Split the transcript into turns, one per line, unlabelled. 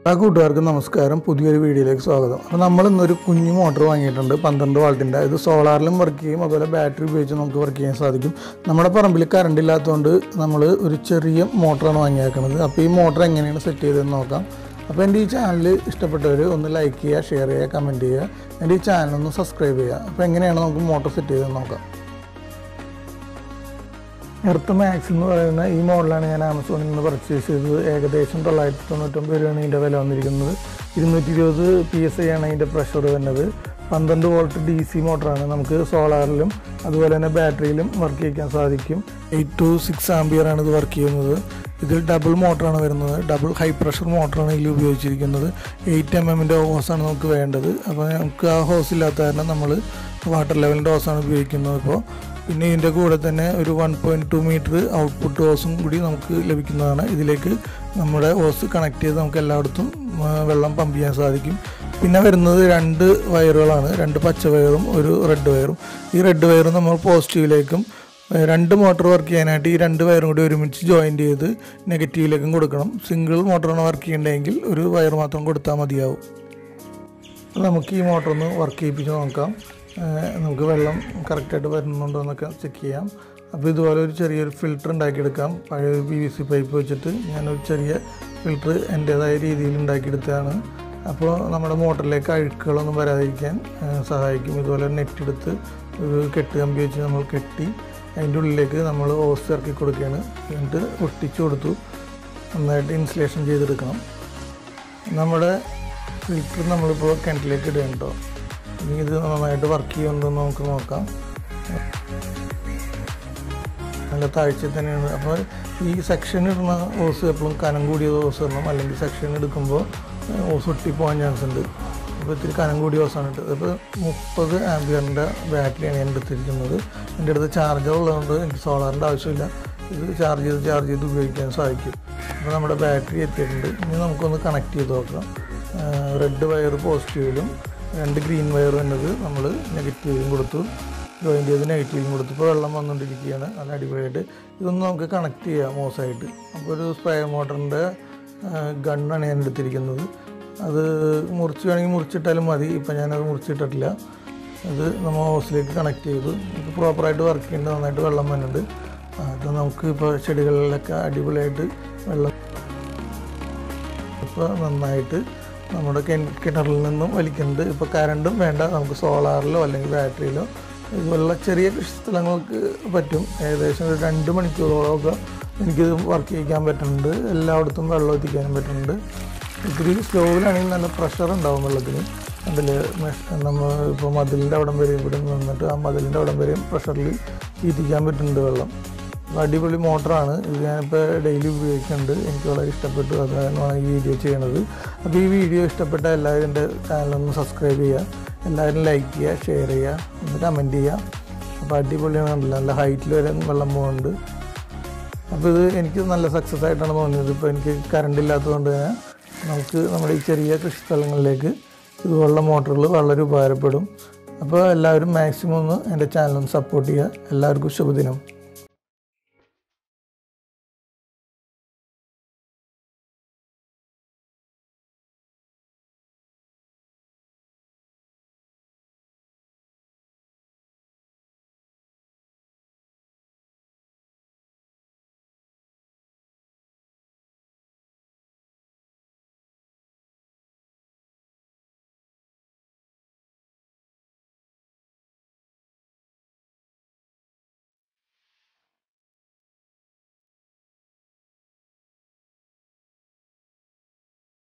കൂട്ടുകാർക്ക് നമസ്കാരം. പുതിയൊരു വീഡിയോയിലേക്ക് സ്വാഗതം. അപ്പോൾ നമ്മൾ ഇന്നൊരു കുഞ്ഞു മോട്ടർ വാങ്ങിയിട്ടുണ്ട്, 12 വാൾട്ടിൻ്റെ. ഇത് സോളാറിലും വർക്ക് ചെയ്യും, അതുപോലെ ബാറ്ററി ഉപയോഗിച്ച് നമുക്ക് വർക്ക് ചെയ്യാൻ സാധിക്കും. നമ്മുടെ പറമ്പിൽ കറണ്ട് ഇല്ലാത്തതുകൊണ്ട് നമ്മൾ ഒരു ചെറിയ മോട്ടറാണ് വാങ്ങിയേക്കുന്നത്. അപ്പോൾ ഈ മോട്ടർ എങ്ങനെയാണ് സെറ്റ് ചെയ്തതെന്ന് നോക്കാം. അപ്പോൾ എൻ്റെ ഈ ചാനൽ ഇഷ്ടപ്പെട്ടവർ ഒന്ന് ലൈക്ക് ചെയ്യുക, ഷെയർ ചെയ്യുക, കമൻറ്റ് ചെയ്യുക. എൻ്റെ ഈ ചാനലൊന്ന് സബ്സ്ക്രൈബ് ചെയ്യുക. അപ്പോൾ എങ്ങനെയാണ് നമുക്ക് മോട്ടർ സെറ്റ് ചെയ്തതെന്ന് നോക്കാം. എർത്ത് മാക്സ് എന്ന് പറയുന്ന ഈ മോഡലാണ് ഞാൻ ആമസോണിൽ നിന്ന് പർച്ചേസ് ചെയ്തത്. ഏകദേശം 999 രൂപയാണ് ഇതിൻ്റെ വില വന്നിരിക്കുന്നത്. 220 PSI ആണ് ഇതിൻ്റെ പ്രഷർ വരുന്നത്. 12 വോൾട്ട് DC മോട്ടറാണ്. നമുക്ക് സോളാറിലും അതുപോലെ തന്നെ ബാറ്ററിയിലും വർക്ക് ചെയ്യിക്കാൻ സാധിക്കും. 8 to 6 ആംപിയറാണ് ഇത് വർക്ക് ചെയ്യുന്നത്. ഇതിൽ ഡബിൾ മോട്ടറാണ് വരുന്നത്. ഡബിൾ ഹൈ പ്രഷർ മോട്ടറാണ് ഇതിൽ ഉപയോഗിച്ചിരിക്കുന്നത്. 8 mm ഹോസാണ് നമുക്ക് വേണ്ടത്. അപ്പോൾ നമുക്ക് ആ ഹോസ് ഇല്ലാത്ത കാരണം നമ്മൾ വാട്ടർ ലെവലിൻ്റെ ഹോസാണ് ഉപയോഗിക്കുന്നത്. ഇപ്പോൾ പിന്നെ ഇതിൻ്റെ കൂടെ തന്നെ ഒരു 1.2 മീറ്റർ ഔട്ട്പുട്ട് ഹോസും കൂടി നമുക്ക് ലഭിക്കുന്നതാണ്. ഇതിലേക്ക് നമ്മുടെ ഹോസ് കണക്ട് ചെയ്ത് നമുക്ക് എല്ലായിടത്തും വെള്ളം പമ്പ് ചെയ്യാൻ സാധിക്കും. പിന്നെ വരുന്നത് 2 വയറുകളാണ്, 2 പച്ച വയറും ഒരു റെഡ് വയറും. ഈ റെഡ് വയറും നമ്മൾ പോസിറ്റീവിലേക്കും 2 മോട്ടോർ വർക്ക് ചെയ്യാനായിട്ട് ഈ 2 വയറും കൂടി ഒരുമിച്ച് ജോയിൻറ്റ് ചെയ്ത് നെഗറ്റീവിലേക്കും കൊടുക്കണം. സിംഗിൾ മോട്ടറാണ് വർക്ക് ചെയ്യേണ്ടതെങ്കിൽ ഒരു വയർ മാത്രം കൊടുത്താൽ മതിയാവും. നമുക്ക് ഈ മോട്ടറൊന്ന് വർക്ക് ചെയ്യിപ്പിച്ച് നോക്കാം. നമുക്ക് വെള്ളം കറക്റ്റായിട്ട് വരുന്നുണ്ടോ എന്നൊക്കെ ചെക്ക് ചെയ്യാം. അപ്പോൾ ഇതുപോലെ ഒരു ചെറിയൊരു ഫിൽറ്റർ ഉണ്ടാക്കിയെടുക്കാം. പഴയ ഒരു PVC പൈപ്പ് വെച്ചിട്ട് ഞാനൊരു ചെറിയ ഫിൽറ്റർ എൻ്റേതായ രീതിയിൽ ഉണ്ടാക്കിയെടുത്തതാണ്. അപ്പോൾ നമ്മുടെ മോട്ടറിലേക്ക് അഴുക്കുകളൊന്നും വരാതിരിക്കാൻ സഹായിക്കും. ഇതുപോലെ നെറ്റ് എടുത്ത് ഒരു കെട്ട് കമ്പി വെച്ച് നമ്മൾ കെട്ടി അതിൻ്റെ ഉള്ളിലേക്ക് നമ്മൾ ഹോസ് ഇറക്കി കൊടുക്കുകയാണ്. എന്നിട്ട് ഒട്ടിച്ചു കൊടുത്തു നന്നായിട്ട് ഇൻസുലേഷൻ ചെയ്തെടുക്കണം. നമ്മുടെ ഫിൽറ്റർ നമ്മളിപ്പോൾ കിണറ്റിലേക്ക് ഇടുകയാണ് കേട്ടോ. ഇനി ഇത് നന്നായിട്ട് വർക്ക് ചെയ്യുന്നുണ്ടെന്ന് നമുക്ക് നോക്കാം. നല്ല താഴ്ച തന്നെയാണ്. അപ്പോൾ ഈ സെക്ഷൻ ഇടുന്ന ഹോസ് എപ്പോഴും കനം കൂടിയ ഹോസ് ഇടണം, അല്ലെങ്കിൽ സെക്ഷൻ എടുക്കുമ്പോൾ ഹോസ് ഒട്ടിപ്പോകാൻ ചാൻസ് ഉണ്ട്. അപ്പോൾ ഇത്തിരി കനം കൂടിയ ഹോസാണ് ഇട്ടത്. ഇപ്പോൾ 30 ആംപിയറിൻ്റെ ബാറ്ററിയാണ് ഞാൻ എടുത്തിരിക്കുന്നത്. എൻ്റെ അടുത്ത് ചാർജർ ഉള്ളതുകൊണ്ട് എനിക്ക് സോളാറിൻ്റെ ആവശ്യമില്ല. ഇത് ചാർജ് ചെയ്ത് ഉപയോഗിക്കാൻ സാധിക്കും. അപ്പോൾ നമ്മുടെ ബാറ്ററി എത്തിയിട്ടുണ്ട്. ഇനി നമുക്കൊന്ന് കണക്ട് ചെയ്ത് നോക്കാം. റെഡ് വയർ പോസിറ്റീവിലും 2 ഗ്രീൻ വയർ എന്നത് നമ്മൾ നെഗറ്റീവിലും കൊടുത്തു, ജോയിൻ ചെയ്ത് നെഗറ്റീവിലും കൊടുത്തു. ഇപ്പോൾ വെള്ളം വന്നുകൊണ്ടിരിക്കുകയാണ് നല്ല അടിപൊളിയായിട്ട്. ഇതൊന്ന് നമുക്ക് കണക്ട് ചെയ്യാം ഹോസായിട്ട്. അപ്പോൾ ഒരു സ്പ്രേ മോട്ടറിൻ്റെ ഗണ്ണാണ് ഞാൻ എടുത്തിരിക്കുന്നത്. അത് വേണമെങ്കിൽ മുറിച്ചിട്ടാലും മതി. ഇപ്പം ഞാനത് മുറിച്ചിട്ടിട്ടില്ല. അത് നമ്മൾ ഹോസിലേക്ക് കണക്ട് ചെയ്തു. ഇത് പ്രോപ്പറായിട്ട് വർക്ക് ചെയ്യേണ്ടത്, നന്നായിട്ട് വെള്ളം വരുന്നുണ്ട്. അത് നമുക്ക് ഇപ്പോൾ ചെടികളിലൊക്കെ അടിപൊളിയായിട്ട് വെള്ളം ഇപ്പോൾ നന്നായിട്ട് നമ്മുടെ കിണറിൽ നിന്നും വലിക്കുന്നുണ്ട്. ഇപ്പോൾ കറണ്ടും വേണ്ട, നമുക്ക് സോളാറിലോ അല്ലെങ്കിൽ ബാറ്ററിയിലോ ഇതുപോലുള്ള ചെറിയ കൃഷിസ്ഥലങ്ങൾക്ക് പറ്റും. ഏകദേശം ഒരു 2 മണിക്കൂറോളമൊക്കെ എനിക്കിത് വർക്ക് ചെയ്യിക്കാൻ പറ്റുന്നുണ്ട്. എല്ലായിടത്തും വെള്ളം എത്തിക്കാനും പറ്റുന്നുണ്ട്. ഇത്തിരി സ്ലോവിലാണെങ്കിൽ നല്ല പ്രഷർ ഉണ്ടാവും വെള്ളത്തിന്. അതിൽ നമ്മൾ ഇപ്പോൾ മതിലിൻ്റെ അവിടം വരെയും ഇവിടെ നിന്നിട്ട് ആ മതിലിൻ്റെ അവിടം വരെയും പ്രഷറിൽ എത്തിക്കാൻ പറ്റുന്നുണ്ട് വെള്ളം. അടിപൊളി മോട്ടറാണ്. ഇത് ഞാനിപ്പോൾ ഡെയിലി ഉപയോഗിക്കുന്നുണ്ട്. എനിക്ക് വളരെ ഇഷ്ടപ്പെട്ടു. അതാണ് ഈ വീഡിയോ ചെയ്യണത്. അപ്പോൾ ഈ വീഡിയോ ഇഷ്ടപ്പെട്ട എല്ലാവരും എൻ്റെ ചാനലൊന്ന് സബ്സ്ക്രൈബ് ചെയ്യുക, എല്ലാവരും ലൈക്ക് ചെയ്യുക, ഷെയർ ചെയ്യുക, ഒന്ന് കമൻറ്റ് ചെയ്യുക. അപ്പോൾ അടിപൊളിയാണ്, നല്ല ഹൈറ്റിൽ വരെ വെള്ളം പോകുന്നുണ്ട്. അപ്പോൾ ഇത് എനിക്ക് നല്ല സക്സസ് ആയിട്ടാണ് തോന്നിയത്. ഇപ്പോൾ എനിക്ക് കറണ്ട് ഇല്ലാത്തതുകൊണ്ട് തന്നെ നമുക്ക് നമ്മുടെ ഈ ചെറിയ കൃഷിസ്ഥലങ്ങളിലേക്ക് ഇതുപോലുള്ള മോട്ടറുകൾ വളരെ ഉപകാരപ്പെടും. അപ്പോൾ എല്ലാവരും മാക്സിമം ഒന്ന് എൻ്റെ ചാനലൊന്ന് സപ്പോർട്ട് ചെയ്യുക. എല്ലാവർക്കും ശുഭദിനം.